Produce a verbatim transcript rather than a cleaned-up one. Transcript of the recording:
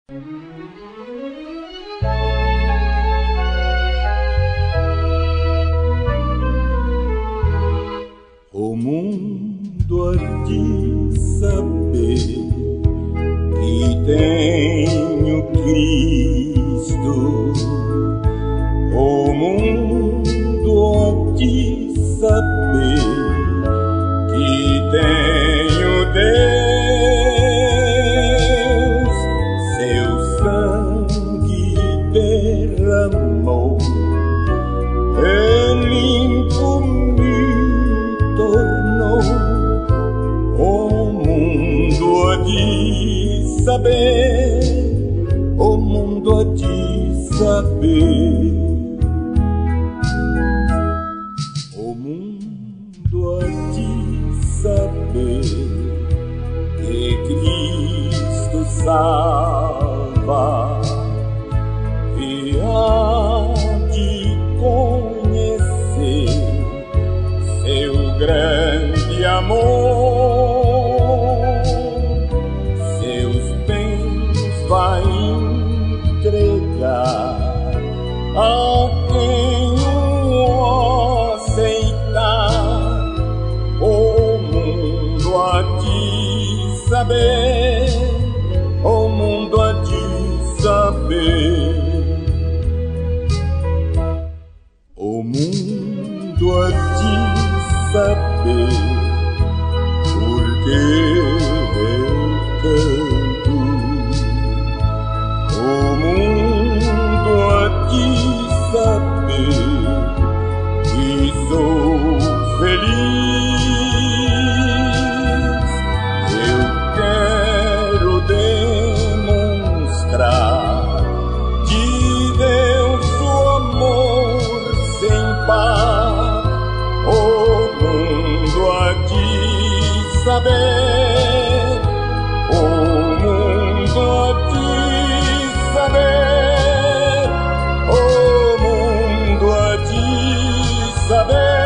O mundo há de saber que tenho Cristo. O mundo há de saber que tenho Deus. Seu sangue derramou, e limpo me tornou. O mundo há de saber, o mundo há de saber. O mundo há de saber que Cristo salva, e há de conhecer seu grande amor. Seus bens vai entregar a quem o aceitar. O mundo há de saber, o mundo há de saber. O mundo há de saber porque eu canto. O mundo há de saber que sou feliz. Eu quero demonstrar de Deus o amor sem par. O mundo há de saber, o mundo há de saber, o mundo há de saber.